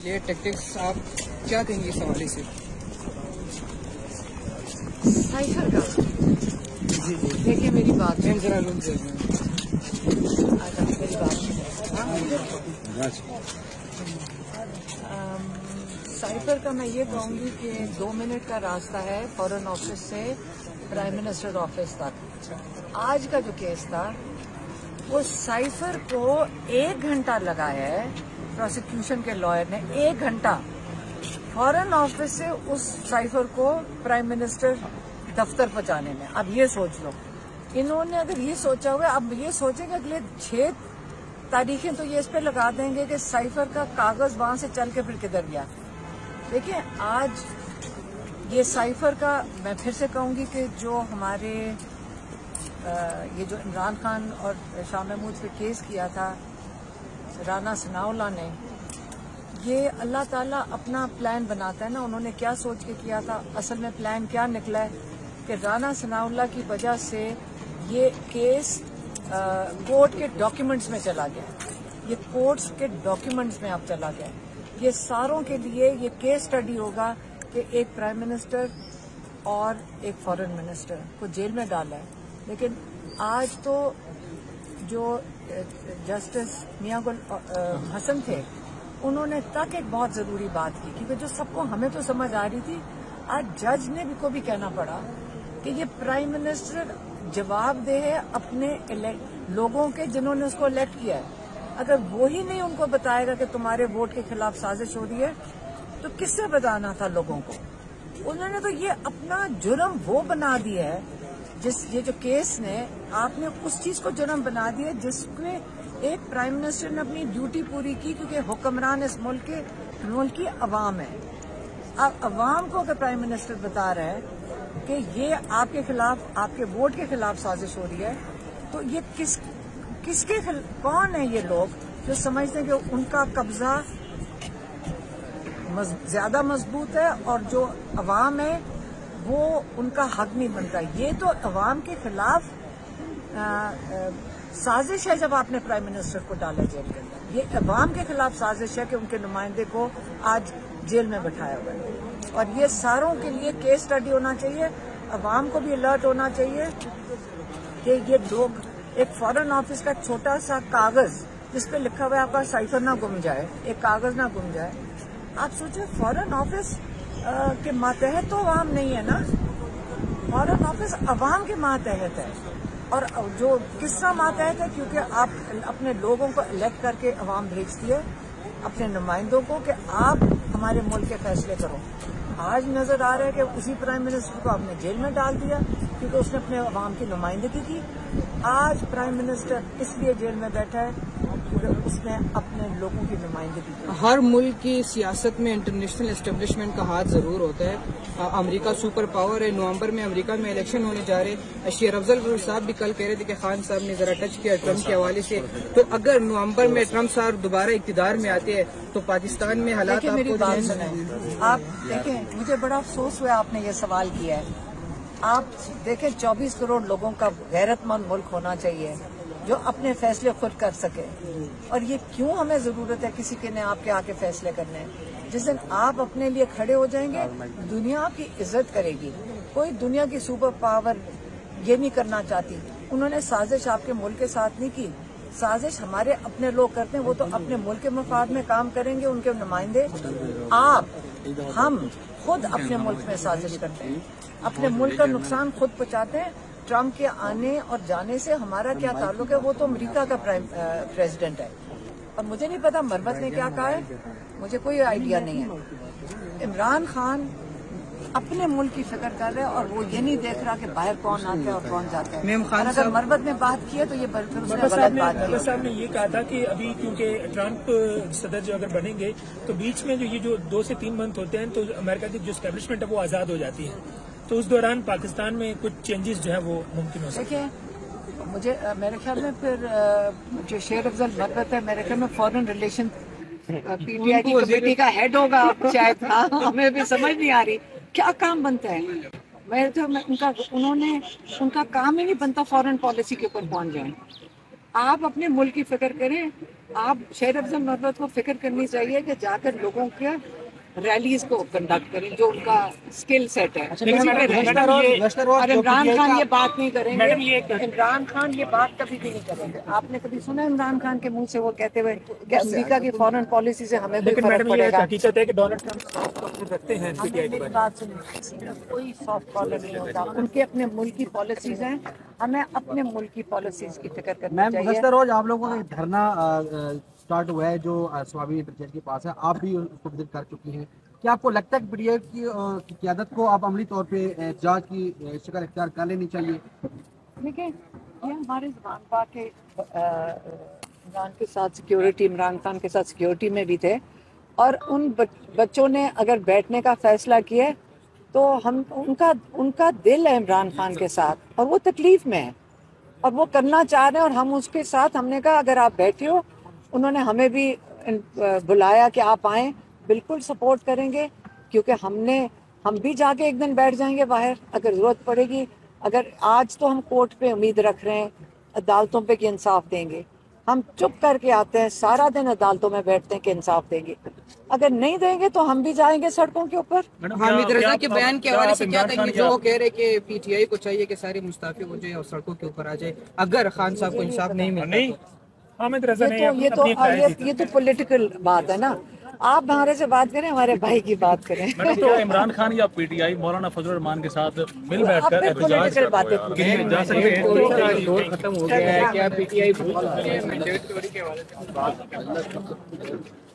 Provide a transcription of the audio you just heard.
یہ ٹیکٹکس آپ کیا کہیں گے اس حوالے سے؟ سائفر کا جی جی دیکھیے میری بات میم ذرا لوگ میری بات سائفر کا میں یہ کہوں گی کہ 2 منٹ کا راستہ ہے فارن آفس سے پرائم منسٹر آفس تک. آج کا جو کیس تھا وہ سائفر کو 1 گھنٹہ لگا ہے پروسیکیوشن کے لائر نے 1 گھنٹہ فارن آفس سے اس سائفر کو پرائم منسٹر دفتر پہنچانے میں. اب یہ سوچ لو انہوں نے اگر یہ سوچا ہوا اب یہ سوچیں کہ اگلے 6 تاریخیں تو یہ اس پہ لگا دیں گے کہ سائفر کا کاغذ وہاں سے چل کے پھر کدھر گیا. دیکھیں آج یہ سائفر کا میں پھر سے کہوں گی کہ جو ہمارے یہ جو عمران خان اور شاہ محمود پہ کیس کیا تھا رانا ثناء اللہ نے، یہ اللہ تعالیٰ اپنا پلان بناتا ہے نا. انہوں نے کیا سوچ کے کیا تھا، اصل میں پلان کیا نکلا ہے کہ رانا ثناء اللہ کی وجہ سے یہ کیس کورٹ کے ڈاکیومنٹس میں چلا گیا. یہ کورٹس کے ڈاکیومنٹس میں اب چلا گیا. یہ ساروں کے لیے یہ کیس اسٹڈی ہوگا کہ ایک پرائم منسٹر اور ایک فارن منسٹر کو جیل میں ڈالا ہے. لیکن آج تو جو جسٹس میاں گل حسن تھے انہوں نے تک ایک بہت ضروری بات کی، کیونکہ جو سب کو ہمیں تو سمجھ آ رہی تھی آج جج نے کو بھی کہنا پڑا کہ یہ پرائم منسٹر جواب دہ ہے اپنے لوگوں کے جنہوں نے اس کو الیکٹ کیا ہے. اگر وہی نہیں ان کو بتائے گا کہ تمہارے ووٹ کے خلاف سازش ہو رہی ہے تو کس سے بتانا تھا لوگوں کو. انہوں نے تو یہ اپنا جرم وہ بنا دیا ہے یہ جو کیس نے آپ نے اس چیز کو جرم بنا دیا جس میں ایک پرائم منسٹر نے اپنی ڈیوٹی پوری کی، کیونکہ حکمران اس ملک کی عوام ہے. اب عوام کو اگر پرائم منسٹر بتا رہا ہے کہ یہ آپ کے خلاف آپ کے ووٹ کے خلاف سازش ہو رہی ہے تو یہ کس کے کون ہیں یہ لوگ جو سمجھتے ہیں کہ ان کا قبضہ زیادہ مضبوط ہے اور جو عوام ہے وہ ان کا حق نہیں بنتا. یہ تو عوام کے خلاف سازش ہے جب آپ نے پرائم منسٹر کو ڈالا جیل کے اندر. یہ عوام کے خلاف سازش ہے کہ ان کے نمائندے کو آج جیل میں بٹھایا ہوا ہے. اور یہ ساروں کے لیے کیس اسٹڈی ہونا چاہیے. عوام کو بھی الرٹ ہونا چاہیے کہ یہ لوگ ایک فارن آفس کا چھوٹا سا کاغذ جس پہ لکھا ہوا ہے آپ کا سائفر نہ گم جائے، ایک کاغذ نہ گم جائے. آپ سوچیں فارن آفس کے ماتحت تو عوام نہیں ہے نا، فارن آفس عوام کے ماتحت ہے. اور جو کس طرح ماتحت ہے، کیونکہ آپ اپنے لوگوں کو الیکٹ کر کے عوام بھیجتی ہے اپنے نمائندوں کو کہ آپ ہمارے ملک کے فیصلے کرو. آج نظر آ رہا ہے کہ اسی پرائم منسٹر کو آپ نے جیل میں ڈال دیا کیونکہ اس نے اپنے عوام کی نمائندگی کی. آج پرائم منسٹر اس لیے جیل میں بیٹھا ہے کیونکہ اس نے اپنے لوگوں کی نمائندگی کی. ہر ملک کی سیاست میں انٹرنیشنل اسٹیبلشمنٹ کا ہاتھ ضرور ہوتا ہے. امریکہ سپر پاور ہے. نومبر میں امریکہ میں الیکشن ہونے جا رہے. شیر افضل صاحب بھی کل کہہ رہے تھے کہ خان صاحب نے ذرا ٹچ کیا ٹرمپ کے حوالے سے. تو اگر نومبر میں ٹرمپ صاحب دوبارہ اقتدار میں آتے ہیں تو پاکستان میں حالات میری بات سنیں. آپ دیکھیں مجھے بڑا افسوس ہوا آپ نے یہ سوال کیا ہے. آپ دیکھیں 24 کروڑ لوگوں کا غیرت مند ملک ہونا چاہیے جو اپنے فیصلے خود کر سکے. اور یہ کیوں ہمیں ضرورت ہے کسی کے نے آپ کے آ کے فیصلے کرنے؟ جس دن آپ اپنے لیے کھڑے ہو جائیں گے دنیا آپ کی عزت کرے گی. کوئی دنیا کی سپر پاور یہ نہیں کرنا چاہتی. انہوں نے سازش آپ کے ملک کے ساتھ نہیں کی. سازش ہمارے اپنے لوگ کرتے ہیں. وہ تو اپنے ملک کے مفاد میں کام کریں گے. ان کے نمائندے آپ ہم خود اپنے ملک میں سازش کرتے ہیں، اپنے ملک کا نقصان خود پہنچاتے ہیں. ٹرمپ کے آنے اور جانے سے ہمارا کیا تعلق ہے؟ وہ تو امریکہ کا پریزیڈنٹ ہے. اور مجھے نہیں پتا مربت نے کیا کہا ہے، مجھے کوئی آئیڈیا نہیں ہے. عمران خان اپنے ملک کی فکر کر رہے ہیں اور وہ یہ نہیں دیکھ رہا کہ باہر کون آتا ہے اور کون جاتا ہے. اور اگر مربت نے بات کی ہے تو یہ غلط بات کی. صاحب نے یہ کہا تھا کہ ابھی کیونکہ ٹرمپ صدر جو اگر بنیں گے تو بیچ میں جو 2 سے 3 منتھ ہوتے ہیں تو امریکہ کی جو اسٹیبلشمنٹ ہے وہ آزاد ہو جاتی ہے. تو اس دوران پاکستان میں کچھ چینجز جو ہے وہ ممکن ہو سکتے ہیں. دیکھیں مجھے میرے خیال میں پھر جو شیر افضل مربت ہے میرے خیال میں foreign relation P T I کی کمیٹی کا ہیڈ ہوگا شاید. ہمیں بھی سمجھ نہیں آ رہی کیا کام بنتا ہے. ان کا کام ہی نہیں بنتا فارن پالیسی کے اوپر پہنچ جائیں. آپ اپنے ملک کی فکر کریں. آپ شہر افضل مربت کو فکر کرنی چاہیے کہ جا کر لوگوں کے ریلیز کو کنڈکٹ کریں جو ان کا اسکل سیٹ ہے. اور عمران خان یہ بات نہیں کریں گے, عمران خان یہ بات کبھی بھی نہیں کریں گے. آپ نے کبھی سنا عمران خان کے منہ سے وہ کہتے ہوئے کہ امریکہ کی فورن پالیسی سے ہمیں کوئی فرق پڑے گا؟ حقیقت ہے کہ ڈونلڈ ٹرمپ رکھتے ہیں میری بات سنیں, کوئی سافٹ کارنر نہیں ہوتا. ان کے اپنے ملک کی پالیسیز ہیں, ہمیں اپنے ملک کی پالیسیز کی فکر کرنی چاہیے. گزشتہ روز آپ لوگوں کا دھرنا اسٹارٹ ہوا ہے جو سوابی انٹرچینج کے پاس ہے, آپ بھی اس کو وزٹ کر چکی ہیں. کیا آپ کو لگتا ہے کہ پی ٹی آئی کی قیادت کو آپ عملی طور پہ احتجاج کی شکل اختیار کر لینی چاہیے؟ دیکھیں یہ ہمارے زبان پاک کے عمران کے ساتھ سیکیورٹی, عمران خان کے ساتھ سیکیورٹی میں بھی تھے, اور ان بچوں نے اگر بیٹھنے کا فیصلہ کیا تو ہم ان کا دل ہے عمران خان کے ساتھ, اور وہ تکلیف میں ہے اور وہ کرنا چاہ رہے ہیں, اور ہم اس کے ساتھ, ہم نے کہا اگر آپ بیٹھے ہو, انہوں نے ہمیں بھی بلایا کہ آپ آئیں, بالکل سپورٹ کریں گے, کیونکہ ہم بھی جا کے ایک دن بیٹھ جائیں گے باہر اگر ضرورت پڑے گی. اگر آج تو ہم کورٹ پہ امید رکھ رہے ہیں, عدالتوں پہ کہ انصاف دیں گے, ہم چپ کر کے آتے ہیں, سارا دن عدالتوں میں بیٹھتے ہیں کہ انصاف دیں گے. اگر نہیں دیں گے تو ہم بھی جائیں گے سڑکوں کے اوپر. حامد رضا کے بیان کے حوالے سے کیا کہیں گے جو وہ کہہ رہے کہ پی ٹی آئی کو چاہیے کہ سارے مستعفی ہو جائے اور سڑکوں کے اوپر آ جائے اگر خان صاحب کو انصاف نہیں ملتا؟ حامد رضا نے یہ تو پولیٹیکل بات ہے نا. آپ ہمارے سے بات کریں, ہمارے بھائی کی بات کریں. تو عمران خان یا پی ٹی آئی مولانا فضل الرحمان کے ساتھ مل بیٹھ کر احتجاج جا سکتے ہیں؟ دور ختم ہو گیا ہے, کیا پی ٹی آئی